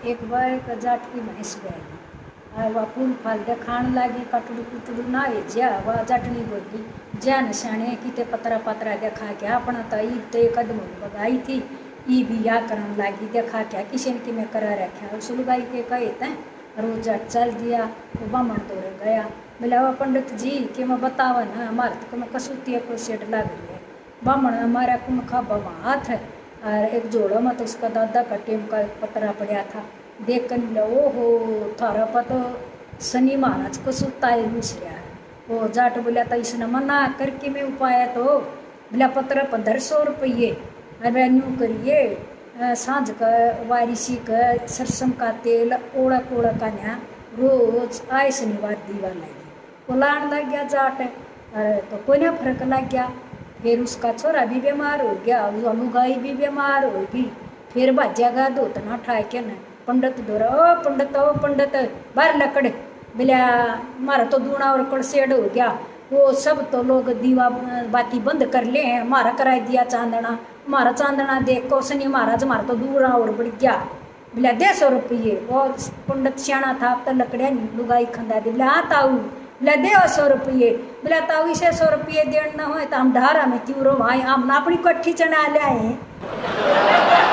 एक बार एक जाट की भैंस गई वह फूल फाल दे खान लागी कटड़ू कुटड़ू ना ज्या वह जटनी बोली ज्या नशाने की ते पतरा पतरा देखा क्या अपना तो ईद तो एक कदम बगाई थी ई भी या करन लागी देखा क्या किसी की मैं करा रखा उस लुगाई के कहे थे रोज जट चल दिया वो बामण तोड़ गया बोला वो पंडित जी कि मैं बतावा ना हमारे तो मैं कसूती को सेट ला गई है बामण हमारा कुम खाबा हाथ है और एक जोड़ो में तो उसका दादा का टेम का पतरा पड़ा था देख कर मिला ओहो थारा पर तो शनि महाराज को सुता है घुस रहा है वो जाट बोला तो इसने मना करके मैं उपाया तो बोला पत्र 1500 रुपये अरे न्यू करिए सांझ का वारिसी का सरसम का तेल ओड़ा कोड़ा का न्या रोज आए शनिवार दीवा लगी वो लान लग गया जाट अरे तो कोई ना फर्क लग गया फिर उसका छोरा भी बीमार हो गया लुगाई भी बीमार होगी फिर भाज्यागा दो तना ठाए के न पंडित दोरा ओ पंडित बाहर लकड़ बोलिया मारा तो दूना और कड़सेड़ हो गया वो सब तो लोग दीवा बाती बंद कर ले हैं मारा कराई दिया चांदना मारा चांदना देख को शनि महाराज मारा तो दूरा और बढ़ गया बोला 150 रुपये वो पंडित सियाणा था अब तो लकड़िया लुगाई खंदा दे बोला हाँ ताऊ बोला दे 100 रुपये बोला ताऊ इसे 100 रुपये देना हो तो हम ढारा में त्यूरो भाई हम अपनी कट्ठी चढ़ा ले आए